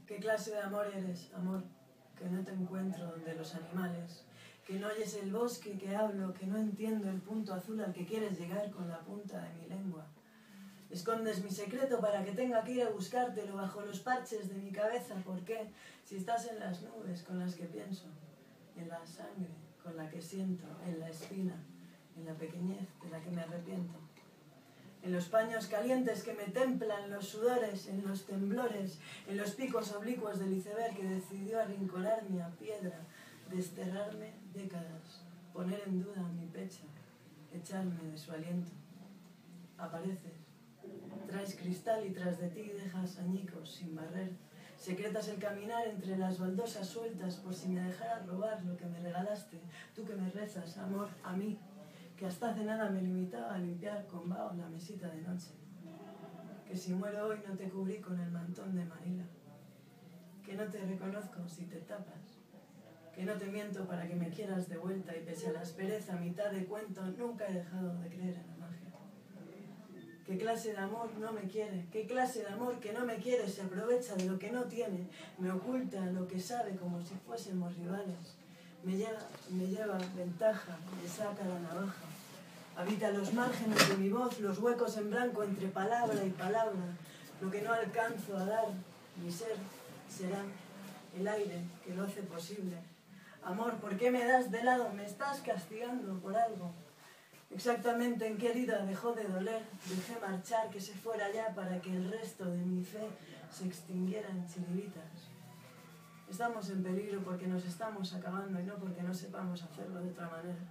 ¿Qué clase de amor eres, amor? Que no te encuentro donde los animales, que no oyes el bosque que hablo, que no entiendo el punto azul al que quieres llegar con la punta de mi lengua. Escondes mi secreto para que tenga que ir a buscártelo bajo los parches de mi cabeza. ¿Por qué? Si estás en las nubes con las que pienso, en la sangre con la que siento, en la espina, en la pequeñez de la que me arrepiento. En los paños calientes que me templan los sudores, en los temblores, en los picos oblicuos del iceberg que decidió arrinconarme a piedra, desterrarme décadas, poner en duda mi pecho, echarme de su aliento. Apareces, traes cristal y tras de ti dejas añicos sin barrer. Secretas el caminar entre las baldosas sueltas por si me dejaras robar lo que me regalaste, tú que me rezas, amor, a mí, que hasta hace nada me limitaba a limpiar con vaho la mesita de noche. Que si muero hoy no te cubrí con el mantón de Manila. Que no te reconozco si te tapas. Que no te miento para que me quieras de vuelta y pese a la aspereza, mitad de cuento, nunca he dejado de creer en la magia. ¿Qué clase de amor no me quiere? ¿Qué clase de amor que no me quiere se aprovecha de lo que no tiene? Me oculta lo que sabe como si fuésemos rivales. Me lleva ventaja, me saca la navaja. Habita los márgenes de mi voz, los huecos en blanco entre palabra y palabra. Lo que no alcanzo a dar, mi ser, será el aire que lo hace posible. Amor, ¿por qué me das de lado? Me estás castigando por algo. Exactamente en qué herida dejó de doler, dejé marchar que se fuera ya para que el resto de mi fe se extinguiera en chiribitas. Estamos en peligro porque nos estamos acabando y no porque no sepamos hacerlo de otra manera.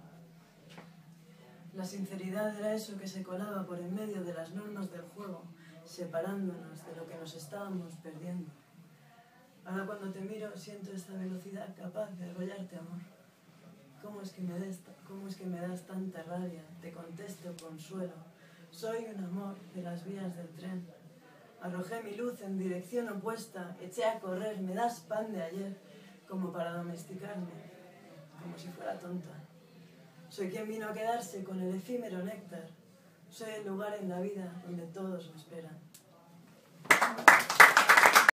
La sinceridad era eso que se colaba por en medio de las normas del juego, separándonos de lo que nos estábamos perdiendo. Ahora cuando te miro siento esta velocidad capaz de arrollarte, amor. ¿Cómo es que me das tanta rabia? Te contesto consuelo. Soy un amor de las vías del tren. Arrojé mi luz en dirección opuesta, eché a correr, me das pan de ayer, como para domesticarme, como si fuera tonta. Soy quien vino a quedarse con el efímero néctar. Soy el lugar en la vida donde todos me esperan.